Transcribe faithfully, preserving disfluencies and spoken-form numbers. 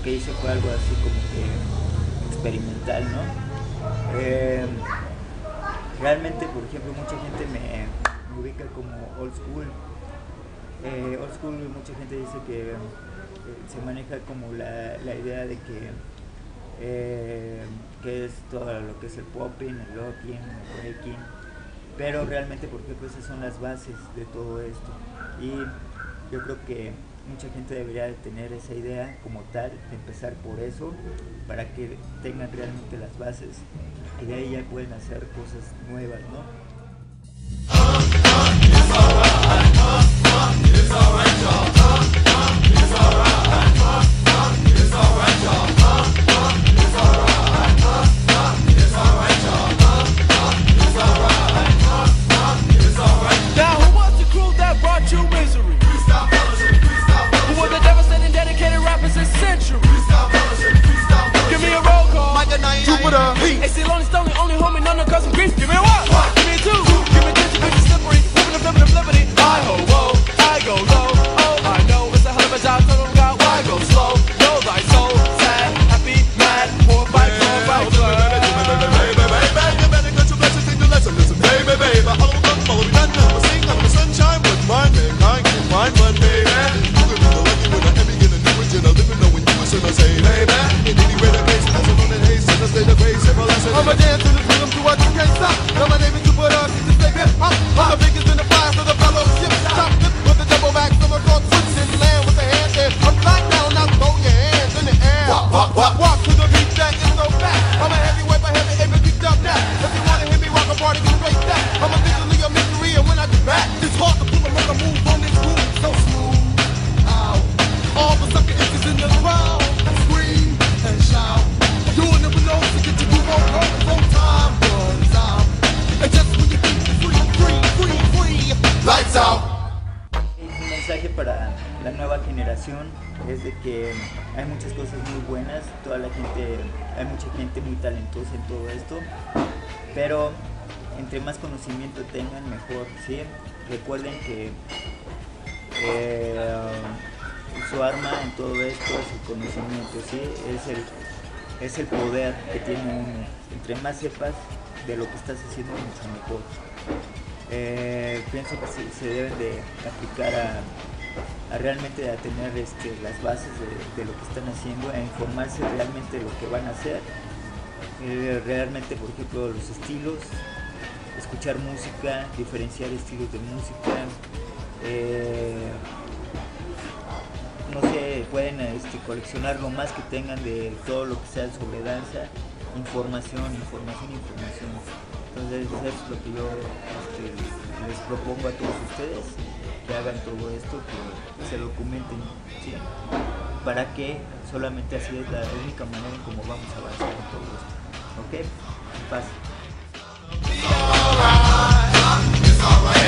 lo que hice fue algo así como que experimental, ¿no? Eh, realmente, por ejemplo, mucha gente me, me ubica como old school. Eh, old school, mucha gente dice que eh, se maneja como la, la idea de que eh, que es todo lo que es el popping, el locking, el breaking, pero realmente, por ejemplo, esas son las bases de todo esto, y yo creo que mucha gente debería de tener esa idea como tal, de empezar por eso, para que tengan realmente las bases, y de ahí ya pueden hacer cosas nuevas, ¿no? Para la nueva generación es de que hay muchas cosas muy buenas, toda la gente, hay mucha gente muy talentosa en todo esto, pero entre más conocimiento tengan mejor, ¿sí? Recuerden que eh, su arma en todo esto es el conocimiento, ¿sí? Es el, es el poder que tiene uno. Entre más sepas de lo que estás haciendo, mucho mejor. Eh, pienso que sí, se deben de aplicar a, a realmente a tener este, las bases de, de lo que están haciendo, a informarse realmente de lo que van a hacer, eh, realmente, por ejemplo, los estilos, escuchar música, diferenciar estilos de música, eh, no sé, pueden este, coleccionar lo más que tengan de todo lo que sea sobre danza, información, información, información. Entonces eso es lo que yo este, les propongo a todos ustedes, que hagan todo esto, que se documenten, ¿sí? Para que solamente así es la única manera en cómo vamos a avanzar en todo esto. ¿Ok? Paz.